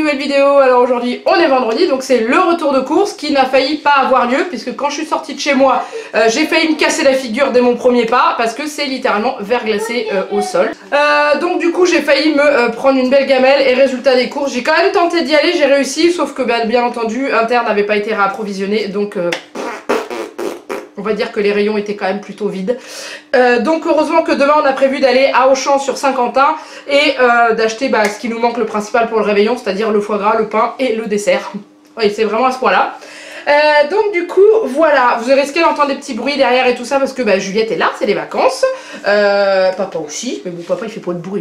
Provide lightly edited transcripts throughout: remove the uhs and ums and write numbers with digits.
nouvelle vidéo. Alors aujourd'hui on est vendredi, donc c'est le retour de course qui n'a failli pas avoir lieu, puisque quand je suis sortie de chez moi, j'ai failli me casser la figure dès mon premier pas, parce que c'est littéralement verglacé au sol. Donc du coup j'ai failli me prendre une belle gamelle, et résultat des courses, j'ai quand même tenté d'y aller, j'ai réussi, sauf que bien entendu Inter n'avait pas été réapprovisionné, donc on va dire que les rayons étaient quand même plutôt vides. Donc heureusement que demain on a prévu d'aller à Auchan sur Saint-Quentin et d'acheter ce qui nous manque, le principal pour le réveillon, c'est-à-dire le foie gras, le pain et le dessert. Oui, c'est vraiment à ce point-là. Donc du coup voilà, vous risquez d'entendre des petits bruits derrière et tout ça parce que Juliette est là, c'est les vacances. Papa aussi, mais bon, papa il fait pas de bruit.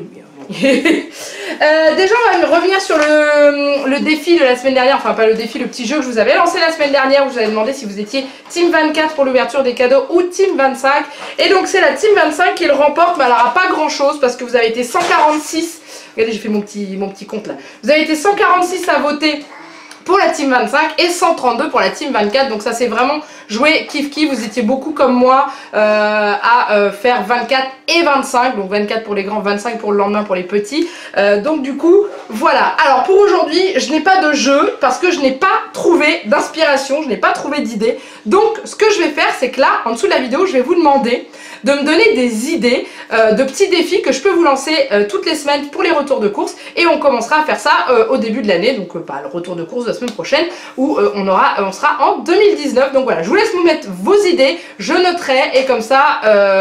Déjà on va revenir sur le défi de la semaine dernière, enfin pas le défi, le petit jeu que je vous avais lancé la semaine dernière où je vous avais demandé si vous étiez Team 24 pour l'ouverture des cadeaux ou Team 25. Et donc c'est la Team 25 qui le remporte, mais elle n'aura pas grand chose parce que vous avez été 146, regardez j'ai fait mon petit compte là, vous avez été 146 à voter pour la Team 25 et 132 pour la Team 24, donc ça c'est vraiment joué kiff kiff, vous étiez beaucoup comme moi à faire 24 et 25, donc 24 pour les grands, 25 pour le lendemain pour les petits, donc du coup voilà. Alors pour aujourd'hui je n'ai pas de jeu parce que je n'ai pas trouvé d'inspiration, je n'ai pas trouvé d'idée, donc ce que je vais faire c'est que là en dessous de la vidéo je vais vous demander de me donner des idées de petits défis que je peux vous lancer toutes les semaines pour les retours de course, et on commencera à faire ça au début de l'année, donc le retour de course de la semaine prochaine où on sera en 2019. Donc voilà, je vous laisse vous mettre vos idées, je noterai, et comme ça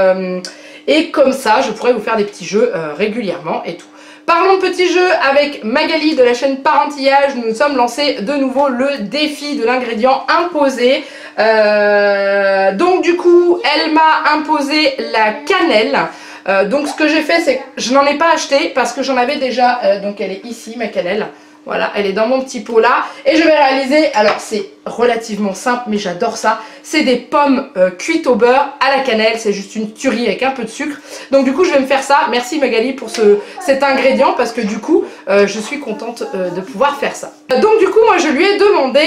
je pourrai vous faire des petits jeux régulièrement et tout. Parlons de petits jeux avec Magali de la chaîne Parentillage. Nous nous sommes lancés de nouveau le défi de l'ingrédient imposé. Donc du coup elle m'a imposé la cannelle. Donc ce que j'ai fait c'est que je n'en ai pas acheté parce que j'en avais déjà, donc elle est ici ma cannelle. Voilà, elle est dans mon petit pot là, et je vais réaliser, alors c'est relativement simple mais j'adore ça, c'est des pommes cuites au beurre à la cannelle, c'est juste une tuerie avec un peu de sucre. Donc du coup je vais me faire ça, merci Magali pour cet ingrédient parce que du coup je suis contente de pouvoir faire ça. Donc du coup moi je lui ai demandé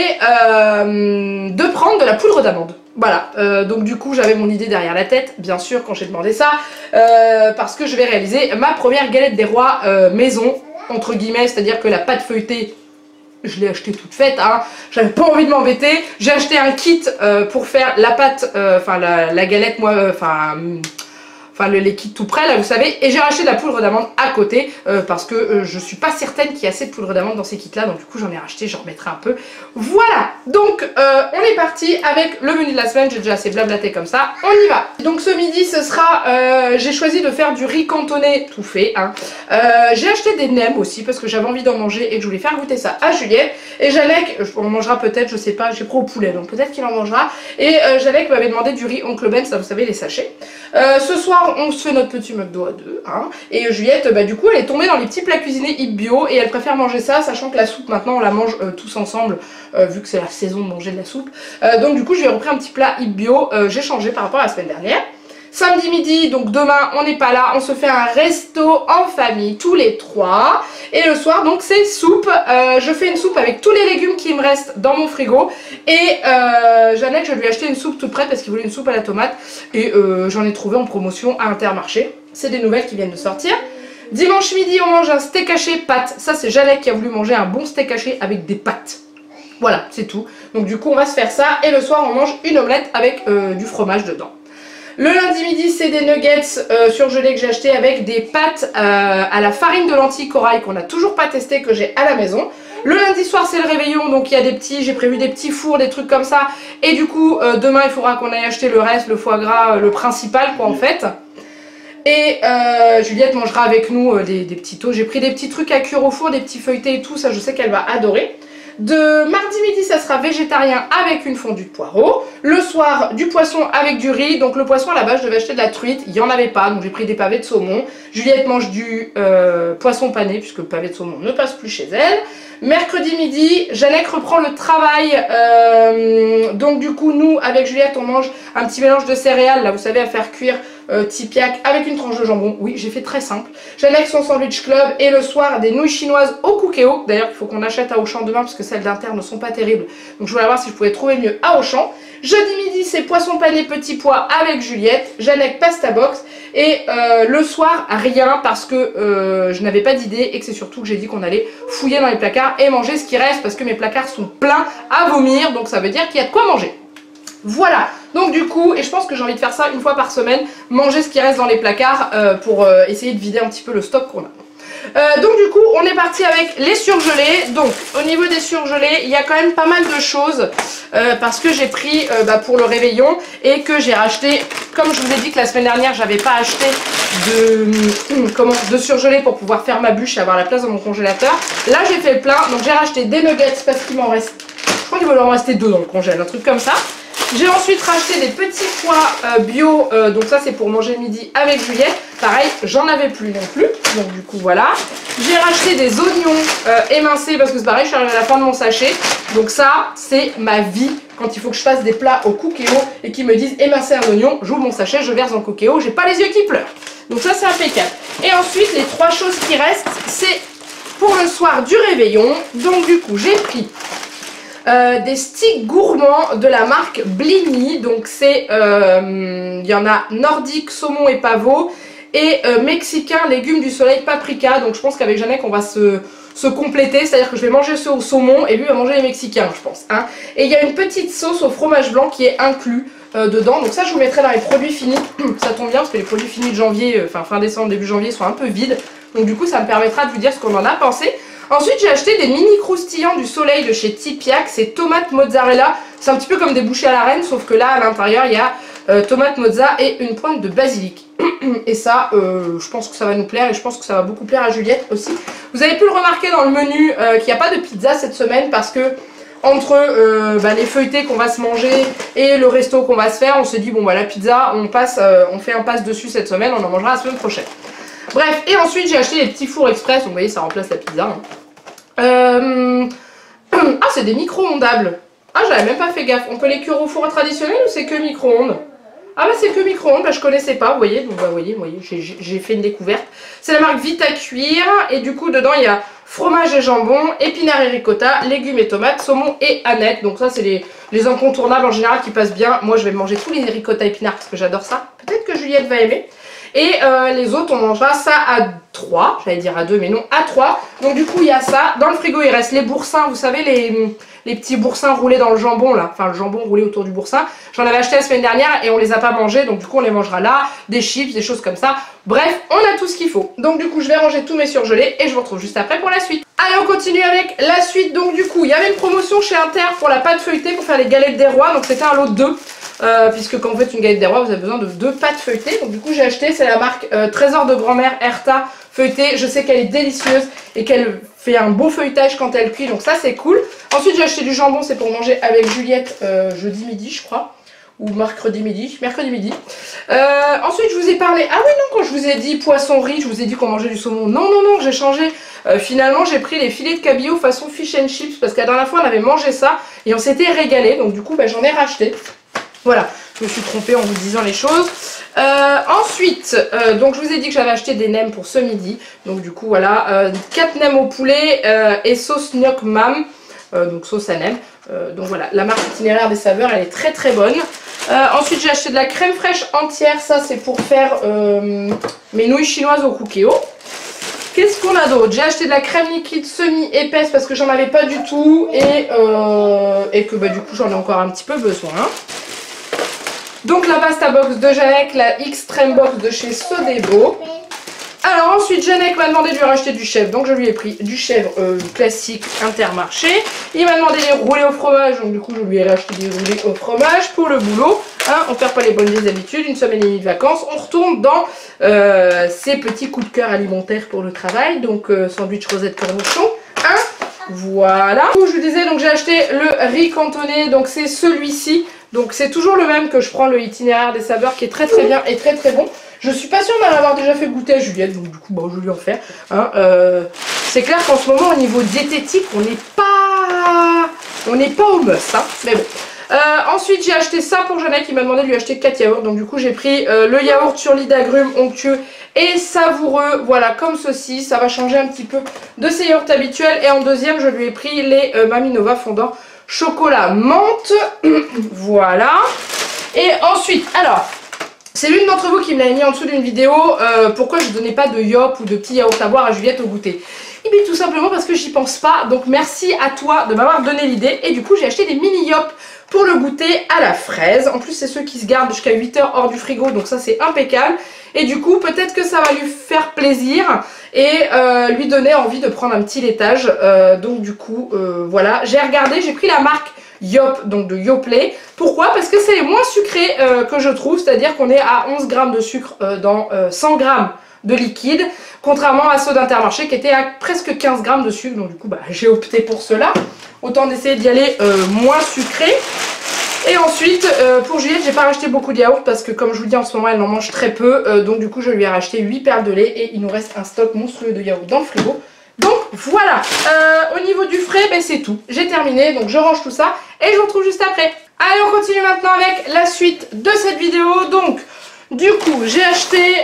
de prendre de la poudre d'amande. Voilà, donc du coup j'avais mon idée derrière la tête, bien sûr, quand j'ai demandé ça, parce que je vais réaliser ma première galette des rois maison, entre guillemets, c'est-à-dire que la pâte feuilletée, je l'ai achetée toute faite, hein, j'avais pas envie de m'embêter, j'ai acheté un kit pour faire la pâte, la galette, moi, les kits tout prêts là vous savez, et j'ai racheté de la poudre d'amande à côté parce que je suis pas certaine qu'il y ait assez de poudre d'amande dans ces kits là, donc du coup j'en ai racheté, j'en remettrai un peu. Voilà, donc on est parti avec le menu de la semaine, j'ai déjà assez blablaté comme ça, on y va. Donc ce midi ce sera, j'ai choisi de faire du riz cantonné tout fait, hein. J'ai acheté des nems aussi parce que j'avais envie d'en manger et que je voulais faire goûter ça à Juliette, et Janek, on mangera peut-être, je sais pas, j'ai pris au poulet donc peut-être qu'il en mangera, et Janek m'avait demandé du riz Oncle Ben, ça vous savez les sachets. Ce soir on se fait notre petit McDo à deux, hein. Et Juliette du coup elle est tombée dans les petits plats cuisinés Hip Bio et elle préfère manger ça, sachant que la soupe maintenant on la mange tous ensemble vu que c'est la saison de manger de la soupe, donc du coup je lui ai repris un petit plat Hip Bio, j'ai changé par rapport à la semaine dernière. Samedi midi, donc demain on n'est pas là, on se fait un resto en famille tous les trois, et le soir donc c'est soupe. Je fais une soupe avec tous les légumes qui me restent dans mon frigo, et Jeannette je lui ai acheté une soupe toute prête parce qu'il voulait une soupe à la tomate, et j'en ai trouvé en promotion à Intermarché, c'est des nouvelles qui viennent de sortir. Dimanche midi on mange un steak haché pâtes, ça c'est Jeannette qui a voulu manger un bon steak haché avec des pâtes. Voilà, c'est tout, donc du coup on va se faire ça, et le soir on mange une omelette avec du fromage dedans. Le lundi midi c'est des nuggets surgelés que j'ai acheté avec des pâtes à la farine de lentilles corail qu'on n'a toujours pas testé, que j'ai à la maison. Le lundi soir c'est le réveillon, donc il y a j'ai prévu des petits fours, des trucs comme ça, et du coup demain il faudra qu'on aille acheter le reste, le foie gras, le principal quoi en fait. Et Juliette mangera avec nous des petits toasts, j'ai pris des petits trucs à cuire au four, des petits feuilletés et tout, ça je sais qu'elle va adorer. De mardi midi ça sera végétarien avec une fondue de poireaux. Le soir du poisson avec du riz. Donc le poisson à la base je devais acheter de la truite, il n'y en avait pas donc j'ai pris des pavés de saumon. Juliette mange du poisson pané puisque le pavé de saumon ne passe plus chez elle. Mercredi midi, Janek reprend le travail, donc du coup nous avec Juliette on mange un petit mélange de céréales là vous savez à faire cuire tipiac avec une tranche de jambon. Oui j'ai fait très simple. Janek son sandwich club, et le soir des nouilles chinoises au cookéo. D'ailleurs il faut qu'on achète à Auchan demain parce que celles d'Inter ne sont pas terribles, donc je voulais voir si je pouvais trouver mieux à Auchan. Jeudi midi c'est poisson pané petit pois avec Juliette, Janek pasta box, Et le soir, rien parce que je n'avais pas d'idée et que c'est surtout que j'ai dit qu'on allait fouiller dans les placards et manger ce qui reste parce que mes placards sont pleins à vomir, donc ça veut dire qu'il y a de quoi manger. Voilà, donc du coup, et je pense que j'ai envie de faire ça une fois par semaine, manger ce qui reste dans les placards pour essayer de vider un petit peu le stock qu'on a. Donc du coup on est parti avec les surgelés. Donc au niveau des surgelés il y a quand même pas mal de choses parce que j'ai pris pour le réveillon et que j'ai racheté, comme je vous ai dit que la semaine dernière j'avais pas acheté de surgelés pour pouvoir faire ma bûche et avoir la place dans mon congélateur. Là j'ai fait le plein, donc j'ai racheté des nuggets parce qu'il m'en reste, je crois qu'il va en rester 2 dans le congèle, un truc comme ça. J'ai ensuite racheté des petits pois bio, donc ça c'est pour manger le midi avec Juliette. Pareil, j'en avais plus non plus, donc du coup voilà. J'ai racheté des oignons émincés parce que c'est pareil, je suis arrivée à la fin de mon sachet. Donc ça, c'est ma vie quand il faut que je fasse des plats au cookéo et qu'ils me disent émincer un oignon, j'ouvre mon sachet, je verse en cookéo, j'ai pas les yeux qui pleurent. Donc ça c'est impeccable. Et ensuite, les 3 choses qui restent, c'est pour le soir du réveillon. Donc du coup, j'ai pris des sticks gourmands de la marque Blini. Donc c'est, il y en a nordique, saumon et pavot, et mexicain, légumes du soleil, paprika. Donc je pense qu'avec Jeannette on va se compléter, c'est-à-dire que je vais manger ceux au saumon et lui va manger les mexicains, je pense. Hein. Et il y a une petite sauce au fromage blanc qui est inclus dedans. Donc ça je vous mettrai dans les produits finis. Ça tombe bien parce que les produits finis de janvier, fin décembre, début janvier sont un peu vides. Donc du coup ça me permettra de vous dire ce qu'on en a pensé. Ensuite j'ai acheté des mini croustillants du soleil de chez Tipiak, c'est tomate mozzarella, c'est un petit peu comme des bouchées à la reine sauf que là à l'intérieur il y a tomate mozza et une pointe de basilic. Et ça je pense que ça va nous plaire et je pense que ça va beaucoup plaire à Juliette aussi. Vous avez pu le remarquer dans le menu qu'il n'y a pas de pizza cette semaine parce que entre les feuilletés qu'on va se manger et le resto qu'on va se faire, on se dit bon bah la pizza on fait un pass dessus cette semaine, on en mangera la semaine prochaine. Bref, et ensuite j'ai acheté les petits fours express, donc vous voyez ça remplace la pizza. Hein. Ah c'est des micro-ondables. Ah j'avais même pas fait gaffe. On peut les cuire au four traditionnel ou c'est que micro-ondes? Ah bah c'est que micro-ondes, bah, je connaissais pas, vous voyez, donc bah vous voyez, j'ai fait une découverte. C'est la marque Vite à cuire et du coup dedans il y a fromage et jambon, épinards et ricotta, légumes et tomates, saumon et aneth. Donc ça c'est les incontournables en général qui passent bien. Moi je vais manger tous les ricotta épinards parce que j'adore ça. Peut-être que Juliette va aimer. Et les autres on mangera ça à 3, j'allais dire à 2 mais non à 3. Donc du coup il y a ça, dans le frigo il reste les boursins, vous savez les petits boursins roulés dans le jambon là, enfin le jambon roulé autour du boursin. J'en avais acheté la semaine dernière et on les a pas mangés, donc du coup on les mangera là, des chips, des choses comme ça. Bref, on a tout ce qu'il faut. Donc du coup je vais ranger tous mes surgelés et je vous retrouve juste après pour la suite. Allez on continue avec la suite. Donc du coup il y avait une promotion chez Inter pour la pâte feuilletée pour faire les galettes des rois, donc c'était un lot de 2. Puisque quand vous faites une galette des rois vous avez besoin de 2 pâtes feuilletées. Donc du coup j'ai acheté, c'est la marque Trésor de grand-mère Erta feuilletée. Je sais qu'elle est délicieuse et qu'elle fait un beau feuilletage quand elle cuit, donc ça c'est cool. Ensuite j'ai acheté du jambon, c'est pour manger avec Juliette jeudi midi je crois, ou mercredi midi. Ensuite je vous ai parlé, ah oui non, quand je vous ai dit poisson riz, je vous ai dit qu'on mangeait du saumon. Non j'ai changé. Finalement j'ai pris les filets de cabillaud façon fish and chips parce que la dernière fois on avait mangé ça et on s'était régalé, donc du coup j'en ai racheté. Voilà, je me suis trompée en vous disant les choses. Ensuite, donc je vous ai dit que j'avais acheté des nems pour ce midi. Donc du coup voilà, 4 nems au poulet et sauce gnoc mam, donc sauce à nem. Donc voilà, la marque Itinéraire des saveurs, elle est très très bonne. Ensuite j'ai acheté de la crème fraîche entière, ça c'est pour faire mes nouilles chinoises au cookéo. Qu'est-ce qu'on a d'autre? J'ai acheté de la crème liquide semi-épaisse parce que j'en avais pas du tout et que du coup j'en ai encore un petit peu besoin. Donc la pasta box de Jeannette, la Extreme box de chez Sodebo. Alors ensuite Jeannette m'a demandé de lui racheter du chèvre, donc je lui ai pris du chèvre classique Intermarché. Il m'a demandé des roulés au fromage, donc du coup je lui ai racheté des roulés au fromage pour le boulot. Hein, on perd pas les bonnes vieilles habitudes, une semaine et demie de vacances, on retourne dans ses petits coups de cœur alimentaires pour le travail, donc sandwich rosette cornichon. Hein, voilà. Je vous disais, donc j'ai acheté le riz cantonné, donc c'est celui-ci. Donc c'est toujours le même que je prends, le Itinéraire des saveurs, qui est très très bien et très très bon. Je suis pas sûre d'en avoir déjà fait goûter à Juliette, donc du coup je vais lui en faire. Hein, c'est clair qu'en ce moment au niveau diététique on n'est pas au must, hein, mais bon. Ensuite j'ai acheté ça pour Jeannette qui m'a demandé de lui acheter 4 yaourts. Donc du coup j'ai pris le yaourt sur lit d'agrumes onctueux et savoureux, voilà comme ceci. Ça va changer un petit peu de ses yaourts habituels. Et en deuxième je lui ai pris les Maminova fondant chocolat menthe. Voilà. Et ensuite, alors, C'est l'une d'entre vous qui me l'avait mis en dessous d'une vidéo, pourquoi je donnais pas de yop ou de petits yaourts à boire à Juliette au goûter. Et bien tout simplement parce que j'y pense pas, donc merci à toi de m'avoir donné l'idée. Et du coup j'ai acheté des mini yop pour le goûter à la fraise. En plus c'est ceux qui se gardent jusqu'à 8 heures hors du frigo, donc ça c'est impeccable. Et du coup peut-être que ça va lui faire plaisir et lui donner envie de prendre un petit laitage. Donc du coup voilà, j'ai regardé, j'ai pris la marque Yop, donc de Yoplait. Pourquoi? Parce que c'est les moins sucrés que je trouve, c'est-à-dire qu'on est à 11 grammes de sucre dans 100 grammes de liquide, contrairement à ceux d'Intermarché qui étaient à presque 15 grammes de sucre. Donc du coup bah, j'ai opté pour cela, autant d'essayer d'y aller moins sucré. Et ensuite pour Juliette j'ai pas racheté beaucoup de yaourt parce que comme je vous dis en ce moment elle en mange très peu, donc du coup je lui ai racheté 8 perles de lait et il nous reste un stock monstrueux de yaourt dans le frigo. Donc voilà, au niveau du frais, ben, c'est tout. J'ai terminé, donc je range tout ça et je vous retrouve juste après. Allez, on continue maintenant avec la suite de cette vidéo. Donc, du coup, j'ai acheté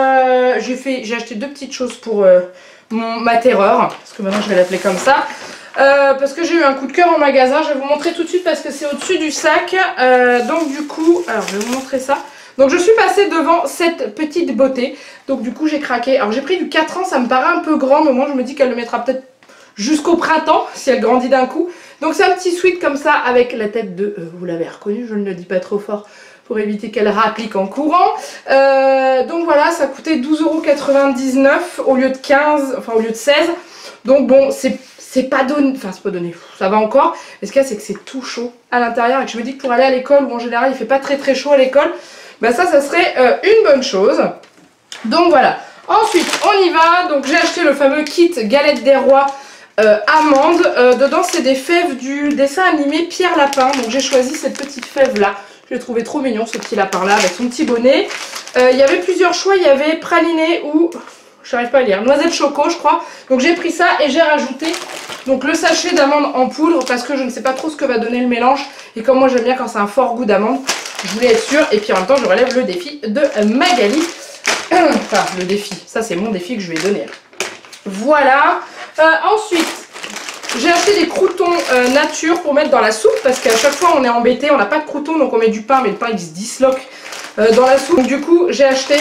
deux petites choses pour ma terreur, parce que maintenant je vais l'appeler comme ça. Parce que j'ai eu un coup de cœur en magasin, je vais vous montrer tout de suite parce que c'est au-dessus du sac. Donc du coup, alors je vais vous montrer ça. Donc je suis passée devant cette petite beauté. Donc du coup j'ai craqué. Alors j'ai pris du 4 ans, ça me paraît un peu grand, mais moi je me dis qu'elle le mettra peut-être jusqu'au printemps si elle grandit d'un coup. Donc c'est un petit sweat comme ça avec la tête de... vous l'avez reconnu, je ne le dis pas trop fort pour éviter qu'elle rapplique en courant. Donc voilà, ça coûtait 12,99 € au lieu de 15, enfin au lieu de 16. Donc bon, c'est pas donné, enfin c'est pas donné, ça va encore. Mais ce qu'il y a c'est que c'est tout chaud à l'intérieur et que je me dis que pour aller à l'école où en général il fait pas très chaud à l'école, bah ça serait une bonne chose. Donc voilà. Ensuite on y va, donc j'ai acheté le fameux kit galette des rois amandes. Dedans c'est des fèves du dessin animé Pierre Lapin. Donc j'ai choisi cette petite fève là. Je l'ai trouvé trop mignon ce petit lapin là avec son petit bonnet. Il y avait plusieurs choix, il y avait praliné ou... j'arrive pas à lire, noisette choco je crois. Donc j'ai pris ça et j'ai rajouté donc le sachet d'amandes en poudre parce que je ne sais pas trop ce que va donner le mélange. Et comme moi j'aime bien quand c'est un fort goût d'amande, je voulais être sûre. Et puis en même temps je relève le défi de Magali. Enfin le défi, ça c'est mon défi que je lui ai donné. Voilà. Ensuite j'ai acheté des croûtons nature pour mettre dans la soupe parce qu'à chaque fois on est embêté, on n'a pas de croûtons donc on met du pain mais le pain il se disloque dans la soupe. Donc du coup j'ai acheté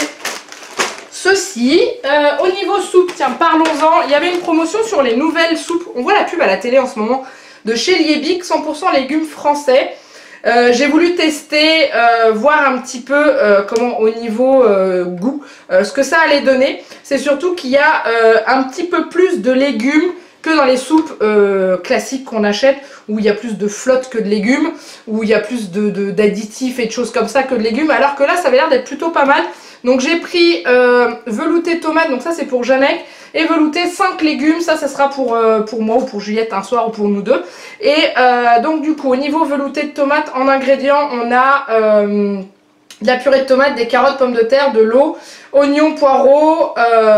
ceci. Au niveau soupe, tiens parlons-en, il y avait une promotion sur les nouvelles soupes, on voit la pub à la télé en ce moment de chez Liebig, 100% légumes français. J'ai voulu tester, voir un petit peu comment au niveau goût, ce que ça allait donner. C'est surtout qu'il y a un petit peu plus de légumes que dans les soupes classiques qu'on achète, où il y a plus de flotte que de légumes, où il y a plus d'additifs et de choses comme ça que de légumes, alors que là ça avait l'air d'être plutôt pas mal. Donc j'ai pris velouté tomate, donc ça c'est pour Janek, et velouté 5 légumes, ça sera pour moi ou pour Juliette un soir ou pour nous deux. Et donc du coup au niveau velouté de tomate, en ingrédients on a de la purée de tomate, des carottes, pommes de terre, de l'eau, oignons, poireaux,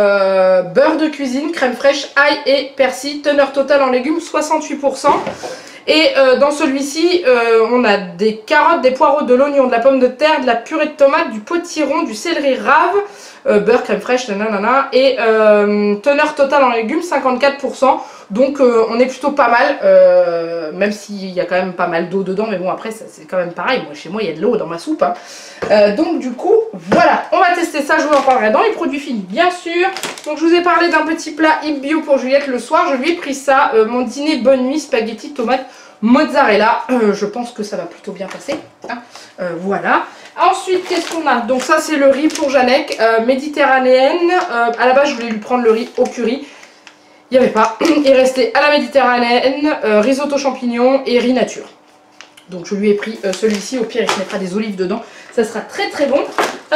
beurre de cuisine, crème fraîche, ail et persil, teneur totale en légumes 68%. Et dans celui-ci, on a des carottes, des poireaux, de l'oignon, de la pomme de terre, de la purée de tomate, du potiron, du céleri rave, beurre, crème fraîche, nanana, et teneur totale en légumes 54%. Donc on est plutôt pas mal, même s'il y a quand même pas mal d'eau dedans, mais bon après c'est quand même pareil, moi chez moi il y a de l'eau dans ma soupe. Hein. Donc du coup voilà, on va tester ça, je vous en parlerai dans les produits finis bien sûr. Donc je vous ai parlé d'un petit plat Yves Bio pour Juliette le soir, je lui ai pris ça, mon dîner bonne nuit, spaghetti, tomate, mozzarella, je pense que ça va plutôt bien passer. Hein. Voilà. Ensuite qu'est-ce qu'on a? Donc ça c'est le riz pour Janek, méditerranéenne, à la base je voulais lui prendre le riz au curry. Il n'y avait pas, il restait à la méditerranéenne, risotto champignons et riz nature. Donc je lui ai pris celui-ci, au pire il se mettra des olives dedans, ça sera très bon.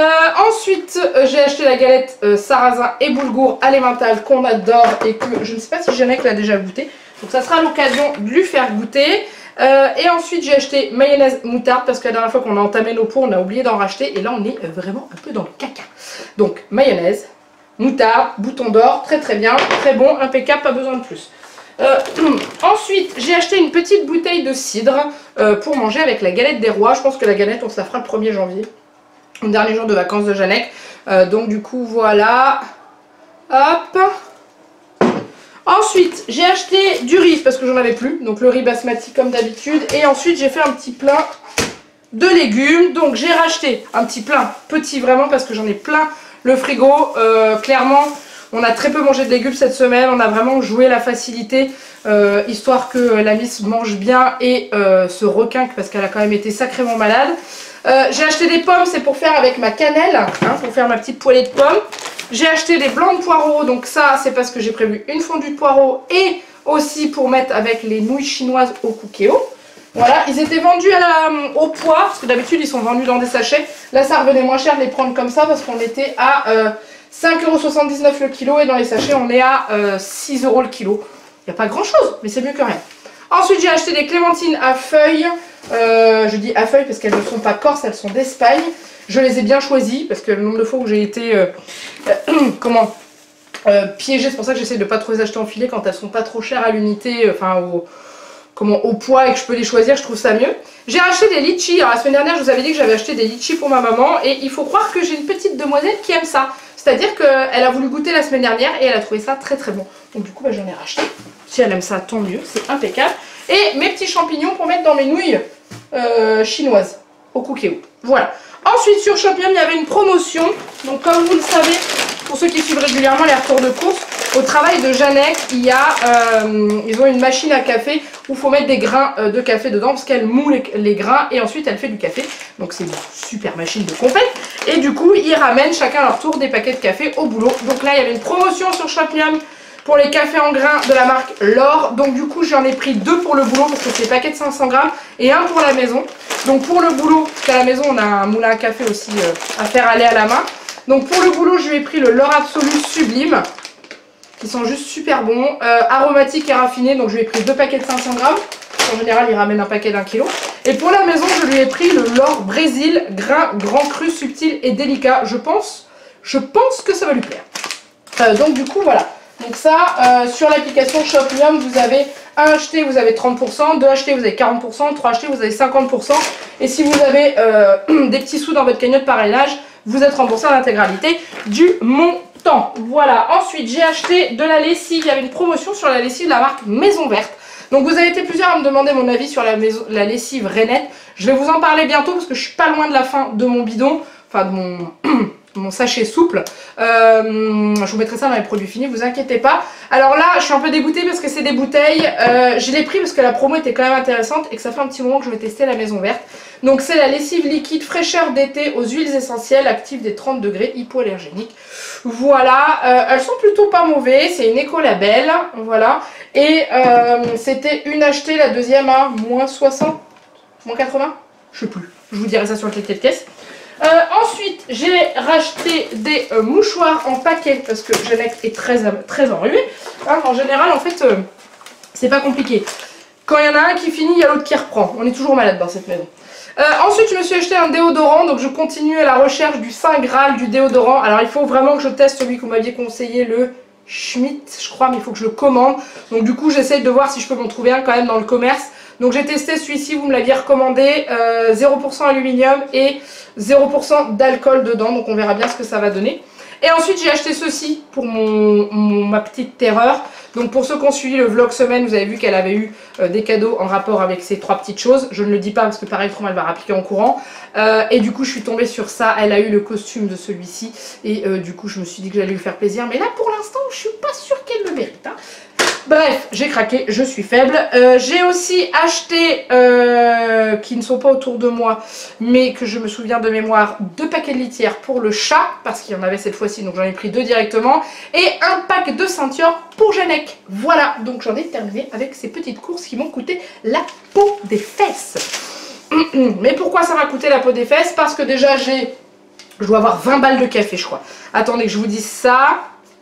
Ensuite j'ai acheté la galette sarrasin et boulgour à l'emmental qu'on adore et que je ne sais pas si Janek l'a déjà goûté. Donc ça sera l'occasion de lui faire goûter. Et ensuite j'ai acheté mayonnaise moutarde parce que la dernière fois qu'on a entamé nos pots on a oublié d'en racheter et là on est vraiment un peu dans le caca. Donc mayonnaise, moutarde, bouton d'or, très bien, très bon, impeccable, pas besoin de plus. Ensuite, j'ai acheté une petite bouteille de cidre pour manger avec la galette des rois. Je pense que la galette, on se la fera le 1er janvier, le dernier jour de vacances de Janek. Donc du coup, voilà. Hop. Ensuite, j'ai acheté du riz parce que j'en avais plus. Donc le riz basmati comme d'habitude. Et ensuite, j'ai fait un petit plein de légumes. Donc j'ai racheté un petit plein, petit vraiment parce que j'en ai plein le frigo. Clairement, on a très peu mangé de légumes cette semaine. On a vraiment joué la facilité, histoire que la Miss mange bien et se requinque parce qu'elle a quand même été sacrément malade. J'ai acheté des pommes, c'est pour faire avec ma cannelle, hein, pour faire ma petite poêlée de pommes. J'ai acheté des blancs de poireaux, donc ça c'est parce que j'ai prévu une fondue de poireaux et aussi pour mettre avec les nouilles chinoises au cookéo. Voilà, ils étaient vendus au poids, parce que d'habitude ils sont vendus dans des sachets. Là ça revenait moins cher de les prendre comme ça parce qu'on était à 5,79 € le kilo et dans les sachets on est à 6 € le kilo. Il n'y a pas grand chose, mais c'est mieux que rien. Ensuite j'ai acheté des clémentines à feuilles. Je dis à feuilles parce qu'elles ne sont pas corses, elles sont d'Espagne. Je les ai bien choisies parce que le nombre de fois où j'ai été piégée, c'est pour ça que j'essaie de ne pas trop les acheter en filet quand elles sont pas trop chères à l'unité, enfin au poids et que je peux les choisir, je trouve ça mieux. J'ai acheté des litchis. Alors la semaine dernière je vous avais dit que j'avais acheté des litchis pour ma maman et il faut croire que j'ai une petite demoiselle qui aime ça. C'est-à-dire qu'elle a voulu goûter la semaine dernière et elle a trouvé ça très très bon. Donc du coup j'en ai racheté. Si elle aime ça, tant mieux, c'est impeccable. Et mes petits champignons pour mettre dans mes nouilles chinoises au cookéo. Voilà. Ensuite sur Shopium il y avait une promotion. Donc comme vous le savez, pour ceux qui suivent régulièrement les retours de course, au travail de Jeannec, il y a, ils ont une machine à café où il faut mettre des grains de café dedans parce qu'elle moule les grains et ensuite elle fait du café. Donc c'est une super machine de compète. Et du coup ils ramènent chacun à leur tour des paquets de café au boulot. Donc là il y avait une promotion sur Shopium pour les cafés en grains de la marque L'Or. Donc du coup j'en ai pris 2 pour le boulot parce que c'est des paquets de 500 grammes et un pour la maison. Donc pour le boulot, parce qu'à la maison on a un moulin à café aussi à faire aller à la main. Donc pour le boulot je lui ai pris le L'Or Absolu Sublime, qui sont juste super bons, aromatiques et raffinés. Donc je lui ai pris 2 paquets de 500 grammes. En général il ramène un paquet d'1 kilo. Et pour la maison je lui ai pris le L'Or Brésil, grain grand cru, subtil et délicat. Je pense que ça va lui plaire. Donc du coup voilà. Donc ça, sur l'application Shopium, vous avez 1 acheté, vous avez 30%, 2 achetés, vous avez 40%, 3 achetés, vous avez 50%. Et si vous avez des petits sous dans votre cagnotte parrainage, vous êtes remboursé à l'intégralité du montant. Voilà, ensuite j'ai acheté de la lessive, il y avait une promotion sur la lessive de la marque Maison Verte. Donc vous avez été plusieurs à me demander mon avis sur la lessive Rainette. Je vais vous en parler bientôt parce que je suis pas loin de la fin de mon bidon, enfin de mon sachet souple. Je vous mettrai ça dans les produits finis, vous inquiétez pas. Alors là je suis un peu dégoûtée parce que c'est des bouteilles, je l'ai pris parce que la promo était quand même intéressante et que ça fait un petit moment que je vais tester la Maison Verte. Donc c'est la lessive liquide fraîcheur d'été aux huiles essentielles actives des 30 degrés, hypoallergéniques. Voilà, elles sont plutôt pas mauvaises, c'est une écolabel, voilà. Et c'était une achetée, la deuxième à moins 60, moins 80, je sais plus, je vous dirai ça sur le cliquet de caisse. Ensuite j'ai racheté des mouchoirs en paquet parce que Jeannette est très enrhumée, hein, en général en fait c'est pas compliqué, quand il y en a un qui finit il y a l'autre qui reprend, on est toujours malade dans cette maison. Ensuite je me suis acheté un déodorant, donc je continue à la recherche du Saint Graal du déodorant. Alors il faut vraiment que je teste celui que vous m'aviez conseillé, le Schmitt je crois, mais il faut que je le commande. Donc du coup j'essaye de voir si je peux m'en trouver un quand même dans le commerce. Donc j'ai testé celui-ci, vous me l'aviez recommandé, 0% aluminium et 0% d'alcool dedans, donc on verra bien ce que ça va donner. Et ensuite j'ai acheté ceci pour ma petite terreur. Donc pour ceux qui ont suivi le vlog semaine, vous avez vu qu'elle avait eu des cadeaux en rapport avec ces 3 petites choses. Je ne le dis pas parce que pareil, elle va rappliquer en courant. Et du coup je suis tombée sur ça, elle a eu le costume de celui-ci. Et du coup je me suis dit que j'allais lui faire plaisir. Mais là pour l'instant je suis pas sûre qu'elle le mérite, hein. Bref, j'ai craqué, je suis faible. J'ai aussi acheté, qui ne sont pas autour de moi, mais que je me souviens de mémoire, 2 paquets de litières pour le chat, parce qu'il y en avait cette fois-ci, donc j'en ai pris 2 directement, et un pack de ceintures pour Jeannec. Voilà, donc j'en ai terminé avec ces petites courses qui m'ont coûté la peau des fesses. Mais pourquoi ça m'a coûté la peau des fesses? Parce que déjà je dois avoir 20 balles de café, je crois. Attendez que je vous dise ça.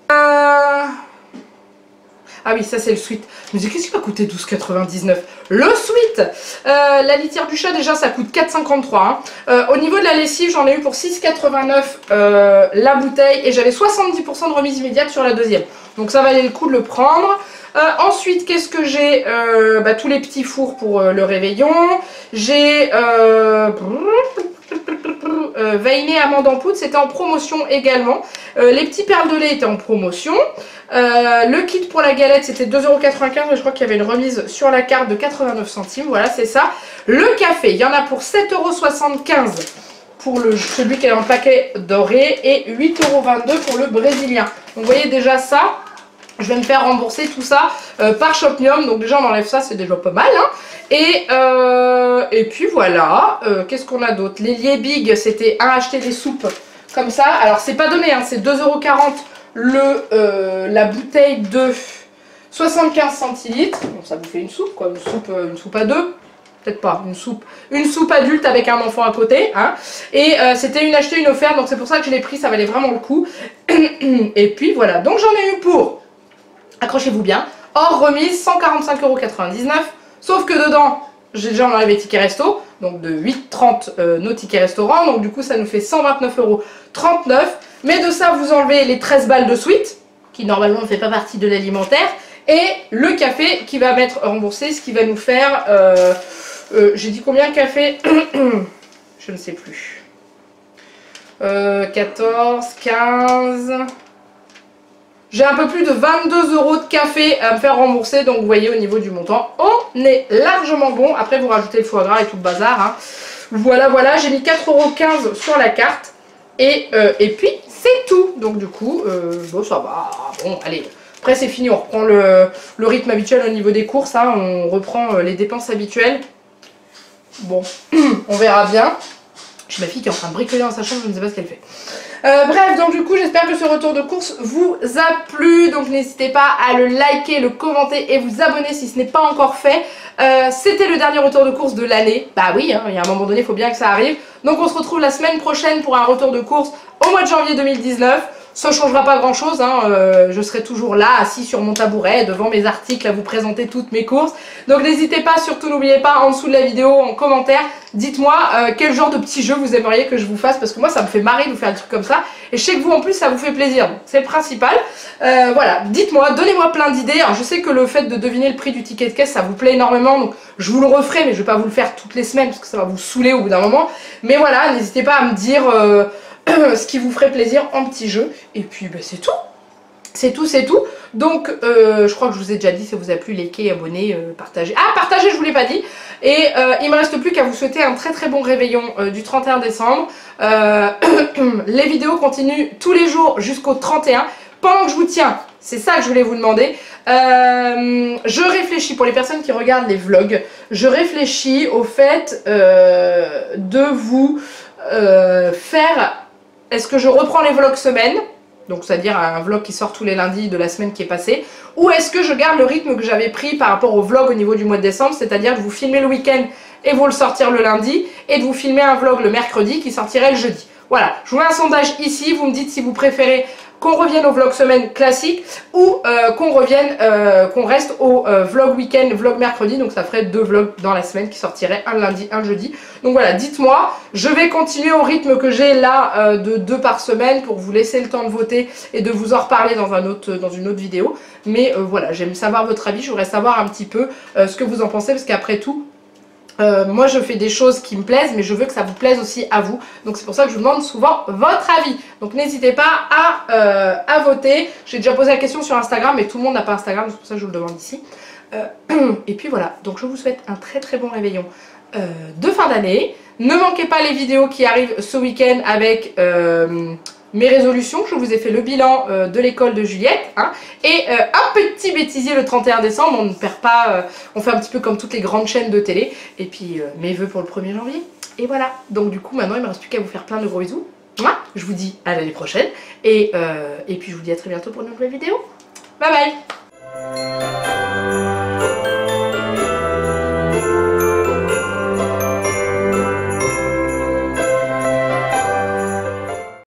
Ah oui, ça c'est le sweat. Je me dis, qu'est-ce qui va coûter 12,99 €? Le sweat, la litière du chat, déjà, ça coûte 4,53 €. Au niveau de la lessive, j'en ai eu pour 6,89 € la bouteille. Et j'avais 70% de remise immédiate sur la deuxième. Donc ça valait le coup de le prendre. Ensuite, qu'est-ce que j'ai? Tous les petits fours pour le réveillon. J'ai veiné amande en poudre, c'était en promotion également. Les petits perles de lait étaient en promotion. Le kit pour la galette c'était 2,95 €, mais je crois qu'il y avait une remise sur la carte de 89 centimes, voilà c'est ça. Le café, il y en a pour 7,75 € pour celui qui est en paquet doré et 8,22 € pour le brésilien. Donc vous voyez déjà ça, je vais me faire rembourser tout ça par Shopnium, donc déjà on enlève ça, c'est déjà pas mal. Hein. Et puis voilà, qu'est-ce qu'on a d'autre? Les Liebig, c'était acheter des soupes comme ça. Alors c'est pas donné, hein, c'est 2,40 € la bouteille de 75 centilitres. Bon, ça vous fait une soupe quoi, une soupe à deux. Peut-être pas, une soupe adulte avec un enfant à côté. Hein. Et c'était une achetée, une offerte, donc c'est pour ça que je l'ai pris, ça valait vraiment le coup. Et puis voilà, donc j'en ai eu pour, accrochez-vous bien, hors remise 145,99 €. Sauf que dedans, j'ai déjà enlevé les tickets resto, donc de 8,30 nos tickets restaurants, donc du coup ça nous fait 129,39 €. Mais de ça, vous enlevez les 13 balles de suite, qui normalement ne fait pas partie de l'alimentaire, et le café qui va m'être remboursé, ce qui va nous faire... j'ai dit combien de café? Je ne sais plus. 14, 15... J'ai un peu plus de 22 € de café à me faire rembourser, donc vous voyez au niveau du montant, on est largement bon. Après vous rajoutez le foie gras et tout le bazar. Hein. Voilà, voilà, j'ai mis 4,15 € sur la carte. Et puis c'est tout. Donc du coup, bon ça va. Bon, allez. Après c'est fini, on reprend le rythme habituel au niveau des courses. Hein. On reprend les dépenses habituelles. Bon, on verra bien. J'ai ma fille qui est en train de bricoler dans sa chambre, je ne sais pas ce qu'elle fait. Bref, donc du coup j'espère que ce retour de course vous a plu. Donc n'hésitez pas à le liker, le commenter et vous abonner si ce n'est pas encore fait. C'était le dernier retour de course de l'année. Bah oui, hein, il y a un moment donné, il faut bien que ça arrive. Donc on se retrouve la semaine prochaine pour un retour de course au mois de janvier 2019. Ça ne changera pas grand chose, hein. Je serai toujours là, assis sur mon tabouret, devant mes articles à vous présenter toutes mes courses. Donc n'hésitez pas, surtout n'oubliez pas, en dessous de la vidéo, en commentaire, dites-moi quel genre de petit jeu vous aimeriez que je vous fasse, parce que moi ça me fait marrer de vous faire des trucs comme ça, et je sais que vous en plus ça vous fait plaisir, c'est le principal. Voilà, dites-moi, donnez-moi plein d'idées. Alors je sais que le fait de deviner le prix du ticket de caisse ça vous plaît énormément, donc je vous le referai, mais je vais pas vous le faire toutes les semaines, parce que ça va vous saouler au bout d'un moment. Mais voilà, n'hésitez pas à me dire... ce qui vous ferait plaisir en petit jeu. Et puis bah, c'est tout. C'est tout, c'est tout. Donc je crois que je vous ai déjà dit, si ça vous a plu, likez, abonnez, partagez. Ah, partagez, je vous l'ai pas dit. Et il me reste plus qu'à vous souhaiter un très très bon réveillon du 31 décembre. Les vidéos continuent tous les jours jusqu'au 31. Pendant que je vous tiens, c'est ça que je voulais vous demander. Je réfléchis, pour les personnes qui regardent les vlogs, je réfléchis au fait de vous faire... Est-ce que je reprends les vlogs semaine, donc c'est-à-dire un vlog qui sort tous les lundis de la semaine qui est passée, ou est-ce que je garde le rythme que j'avais pris par rapport au vlog au niveau du mois de décembre, c'est-à-dire de vous filmer le week-end et vous le sortir le lundi, et de vous filmer un vlog le mercredi qui sortirait le jeudi. Voilà, je vous mets un sondage ici, vous me dites si vous préférez qu'on revienne au vlog semaine classique ou qu'on reste au vlog week-end, vlog mercredi, donc ça ferait 2 vlogs dans la semaine qui sortiraient un lundi, un jeudi. Donc voilà, dites-moi, je vais continuer au rythme que j'ai là de 2 par semaine pour vous laisser le temps de voter et de vous en reparler dans une autre vidéo. Mais voilà, j'aime savoir votre avis, je voudrais savoir un petit peu ce que vous en pensez, parce qu'après tout, moi je fais des choses qui me plaisent, mais je veux que ça vous plaise aussi à vous. Donc c'est pour ça que je vous demande souvent votre avis. Donc n'hésitez pas à voter. J'ai déjà posé la question sur Instagram, mais tout le monde n'a pas Instagram, c'est pour ça que je vous le demande ici. Et puis voilà, donc je vous souhaite un très très bon réveillon de fin d'année. Ne manquez pas les vidéos qui arrivent ce week-end avec... mes résolutions, je vous ai fait le bilan de l'école de Juliette, hein, et un petit bêtisier le 31 décembre, on ne perd pas, on fait un petit peu comme toutes les grandes chaînes de télé, et puis mes vœux pour le 1er janvier, et voilà. Donc du coup maintenant il ne me reste plus qu'à vous faire plein de gros bisous, je vous dis à l'année prochaine, et puis je vous dis à très bientôt pour une nouvelle vidéo, bye bye.